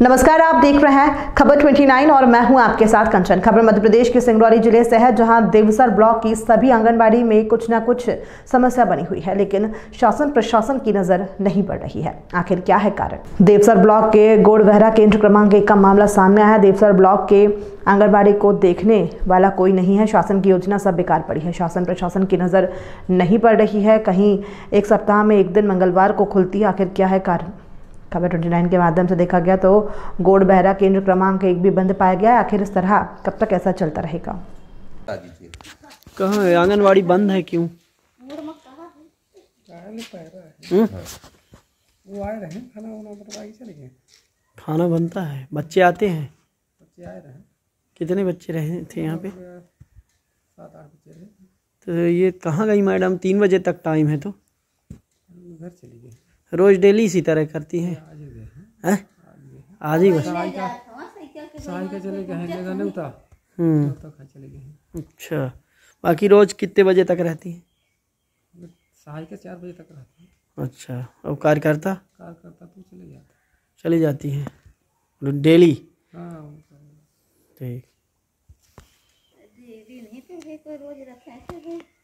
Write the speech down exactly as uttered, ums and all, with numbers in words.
नमस्कार, आप देख रहे हैं खबर उनतीस और मैं हूं आपके साथ कंचन। खबर मध्य प्रदेश के सिंगरौली जिले से है, जहां देवसर ब्लॉक की सभी आंगनबाड़ी में कुछ ना कुछ समस्या बनी हुई है, लेकिन शासन प्रशासन की नजर नहीं पड़ रही है। आखिर क्या है कारण? देवसर ब्लॉक के गोड़बहरा केंद्र क्रमांक एक का मामला सामने आया है। देवसर ब्लॉक के आंगनबाड़ी को देखने वाला कोई नहीं है। शासन की योजना सब बेकार पड़ी है। शासन प्रशासन की नजर नहीं पड़ रही है। कहीं एक सप्ताह में एक दिन मंगलवार को खुलती है। आखिर क्या है कारण? खबर उनतीस के माध्यम से देखा गया तो गोड़बहरा केंद्र क्रमांक एक भी बंद पाया गया है। आखिर इस तरह कब तक ऐसा चलता रहेगा? कहाँ है आंगनवाड़ी बंद है? क्यों? वो आए रहे खाना वाना बनवाई चले गए। खाना बनता है, बच्चे आते हैं। बच्चे आए रहे। कितने बच्चे रहे थे यहाँ पे? सात आठ बच्चे रहे। तो ये कहाँ गई मैडम? तीन बजे तक टाइम है तो घर चली गई। रोज डेली इसी तरह करती हैं? हैं? आज ही बस सहाय का सहाय का चले गए हैं, जगह नहीं था हम्म तो चले गए हैं। अच्छा, बाकी रोज कितने बजे तक रहती हैं? सहाय के चार बजे तक रहते हैं। अच्छा, और कार्यकर्ता कार्यकर्ता तो चले जाते चली जाती हैं डेली? हाँ ठीक। दीदी नहीं तो है, कोई रोज रखा है।